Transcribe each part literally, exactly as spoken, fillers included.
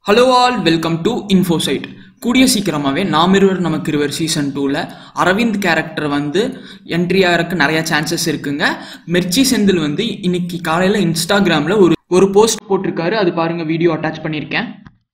Hello all, welcome to InfoSite. கூடிய சீக்கிரமாவே நாம் இருவர் நமக்கு இருவர் சீசன் டூல அரவிந்த் கேரக்டர் வந்து என்ட்ரி ஆகிறதுக்கு நிறைய சான்சஸ் இருக்குங்க. மிர்ச்சி செந்தில் வந்து இன்னைக்கு காலையில இன்ஸ்டாகிராம்ல ஒரு ஒரு போஸ்ட் போட்டிருக்காரு. அது பாருங்க, வீடியோ அட்டாச் பண்ணியிருக்கேன்.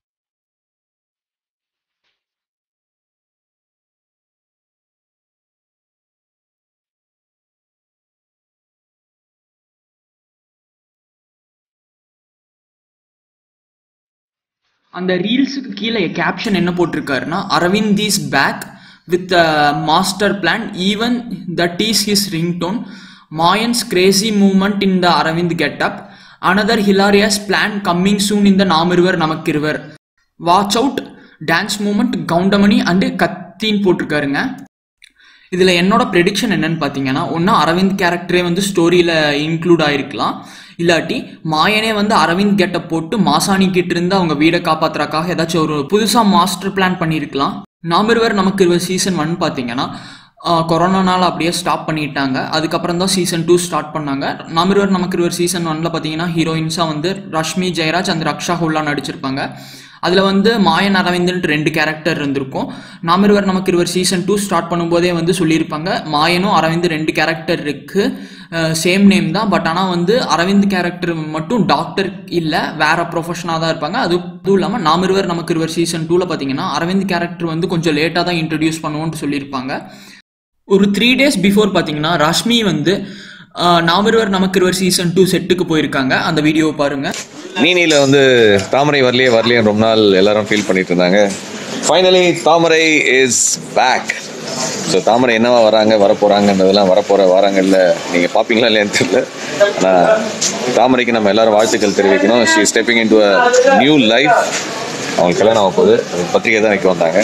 அந்த ரீல்ஸுக்கு கீழே கேப்ஷன் என்ன போட்டிருக்காருன்னா, Aravind is back with master plan, even that is his ringtone, மாயன்ஸ் crazy movement in the Aravind getup, another hilarious plan coming soon இந்த Namiruvar Namakkiruvar, watch out dance moment Goundamani and கத்தின்னு போட்டிருக்காருங்க. இதில் என்னோட ப்ரெடிக்ஷன் என்னன்னு பார்த்தீங்கன்னா, ஒன்றா அரவிந்த் கேரக்டரே வந்து ஸ்டோரியில் இன்க்ளூட் ஆகிருக்கலாம், இல்லாட்டி மாயனே வந்து அரவிந்த் கெட்ட போட்டு மாசாணி கிட்ட இருந்து அவங்க வீடை காப்பாற்றுறக்காக ஏதாச்சும் ஒரு புதுசாக மாஸ்டர் பிளான் பண்ணியிருக்கலாம். நாமிருவர் நமக்கு இருவர் சீசன் ஒன் பார்த்தீங்கன்னா கொரோனானால அப்படியே ஸ்டாப் பண்ணிட்டாங்க. அதுக்கப்புறம் தான் சீசன் டூ ஸ்டார்ட் பண்ணாங்க. நாமிருவர் நமக்கு இருவர் சீசன் ஒன்ல பார்த்தீங்கன்னா ஹீரோயின்ஸாக வந்து ரஷ்மி ஜெயராஜ் அந்த ரக்ஷா ஹுல்லா நடிச்சிருப்பாங்க. அதில் வந்து மாயன் அரவிந்த்ன்ட்டு ரெண்டு கேரக்டர் இருந்திருக்கும். நாமிருவர் நமக்கு இருவர் சீசன் டூ ஸ்டார்ட் பண்ணும்போதே வந்து சொல்லியிருப்பாங்க, மாயனும் அரவிந்த் ரெண்டு கேரக்டர் இருக்கு, சேம் நேம் தான், பட் ஆனால் வந்து அரவிந்த் கேரக்டர் மட்டும் டாக்டர் இல்லை, வேற ப்ரொஃபஷனாக தான் இருப்பாங்க. அதுவும் இல்லாமல் நாமிருவர் நமக்கு இருவர் சீசன் டூவில் பார்த்தீங்கன்னா அரவிந்த் கேரக்டர் வந்து கொஞ்சம் லேட்டாக தான் இன்ட்ரடியூஸ் பண்ணுவோன்ட்டு சொல்லியிருப்பாங்க. ஒரு த்ரீ டேஸ் பிஃபோர் பார்த்தீங்கன்னா ரஷ்மி வந்து நாமிருவர் நமக்கு இருவர் சீசன் டூ செட்டுக்கு போயிருக்காங்க. அந்த வீடியோவை பாருங்க. நீனில வந்து தாமரை வரலையே வரலையே ரொம்ப நாள் எல்லாரும் ஃபீல் பண்ணிட்டு இருந்தாங்க. Finally Thamarai is back. So Thamarai என்னவா வராங்க வர போறாங்கன்றதெல்லாம் வரப்போற வாரங்கள்ல நீங்க பாப்பீங்களா இல்லையான்னு தெரியல. ஆனால் தாமரைக்கு நம்ம எல்லாரும் வாழ்த்துக்கள் தெரிவிக்கணும். She is stepping into a new life. அவங்களுக்கு கல்யாணம் ஆக போகுது, பத்திரிகை தான் வைக்க வந்தாங்க.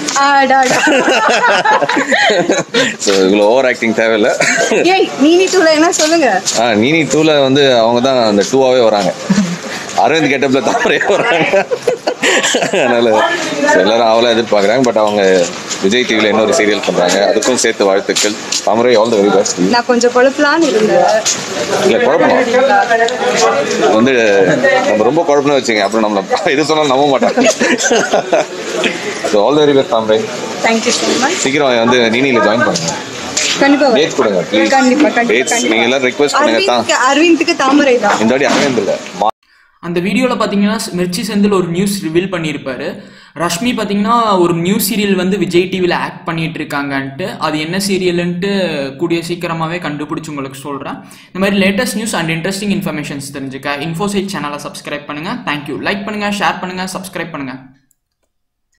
இவ்வளோ ஓவர் ஆக்டிங் தேவையில்லை. நீனி டூல என்ன சொல்லுங்க. ஆ நீனி டூல வந்து அவங்க தான் அந்த டூவாவே வராங்க, அரவிந்த் கெட்டப்ல தாமரையே வராங்க. அதனால எல்லாரும் அவளை எதிர்பார்க்குறாங்க. பட் அவங்க விஜய் டிவியில் இன்னொரு சீரியல் பண்றாங்க, அதுக்கும் சேர்த்து வாழ்த்துக்கள். Thamarai all the very best. நான் கொஞ்சம் குழப்பலான்னு இருந்தேன். இல்லை குழப்பம் வந்து நம்ம ரொம்ப குழப்பம்னு வச்சுங்க, அப்புறம் நம்ம எது சொன்னாலும் நம்ப மாட்டாங்க. So all the very best Thamarai. Thank you so much. சீக்கிரம் வந்து நீனியில் ஜாயின் பண்ணுங்க. கண்டிப்பா டேட் கொடுங்க ப்ளீஸ். கண்டிப்பா டேட்ஸ் நீங்க எல்லாரும் ரிக்வெஸ்ட் பண்ணுங்க. தான் அரவிந்துக்கு தாமரை தான் இந்த வாட்டி அரவிந்த் இல்லை. அந்த வீடியோவில் பார்த்தீங்கன்னா மிர்ச்சி செந்தில் ஒரு நியூஸ் ரிவீல் பண்ணியிருப்பாரு. ரஷ்மி பார்த்தீங்கன்னா ஒரு நியூ சீரியல் வந்து விஜய் டிவியில் ஆக்ட் பண்ணிட்டு இருக்காங்கன்ட்டு, அது என்ன சீரியல்ன்ட்டு கூடிய சீக்கிரமாகவே கண்டுபிடிச்சி உங்களுக்கு சொல்கிறேன். இந்த மாதிரி latest news and interesting informations தெரிஞ்சுக்க இன்ஃபோசைட் சேனலை சப்ஸ்கிரைப் பண்ணுங்கள். தேங்க்யூ. லைக் பண்ணுங்கள், ஷேர் பண்ணுங்கள், சப்ஸ்கிரைப் பண்ணுங்கள்.